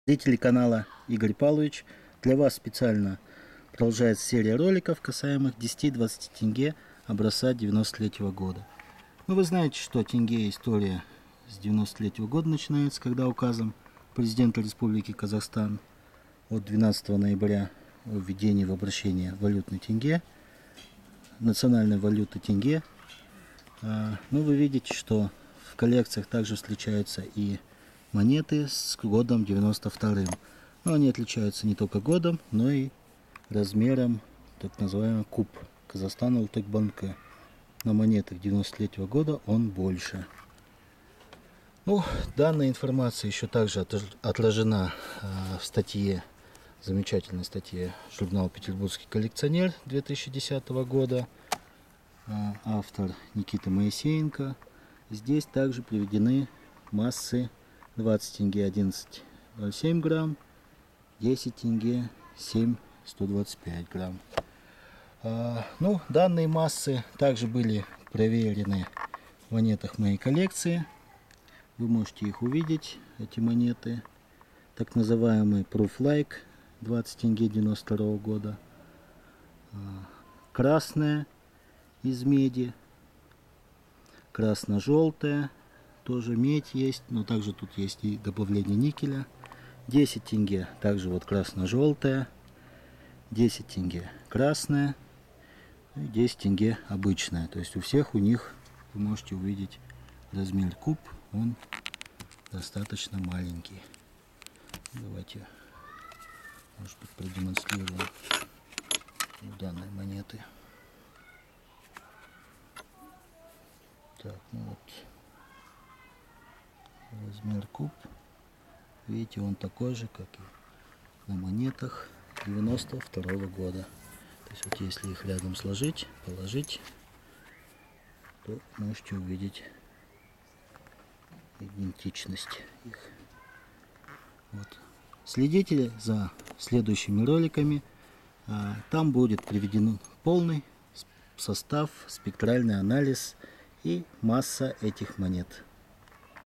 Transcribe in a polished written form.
Зрители канала Игорь Павлович, для вас специально продолжается серия роликов, касаемых 10-20 тенге образца 93-го года. Ну, вы знаете, что тенге история с 93-го года начинается, когда указом президента Республики Казахстан от 12 ноября о введении в обращение валютной тенге, национальной валюты тенге. Ну, вы видите, что в коллекциях также встречаются и монеты с годом 92-м. Но они отличаются не только годом, но и размером, так называемый куб Казахстана Ултыкбанка. На монетах 93-го года он больше. Ну, данная информация еще также отражена в статье, замечательной статье журнала «Петербургский коллекционер» 2010 года. Автор Никита Моисеенко. Здесь также приведены массы 20 тенге 11,07 грамм, 10 тенге 7,125 грамм. Ну, данные массы также были проверены в монетах моей коллекции. Вы можете их увидеть, эти монеты. Так называемый Proof Like 20 тенге 92 года. Красная из меди. Красно-желтая. Тоже медь есть, но также тут есть и добавление никеля. 10 тенге, также вот красно-желтая. 10 тенге красная. И 10 тенге обычная. То есть у всех у них вы можете увидеть размер куб. Он достаточно маленький. Давайте, может быть, продемонстрируем данные монеты. Так, ну вот. Размер куб, видите, он такой же, как и на монетах 92 года. То есть вот если их рядом сложить, положить, то можете увидеть идентичность их. Вот. Следите за следующими роликами. Там будет приведен полный состав, спектральный анализ и масса этих монет.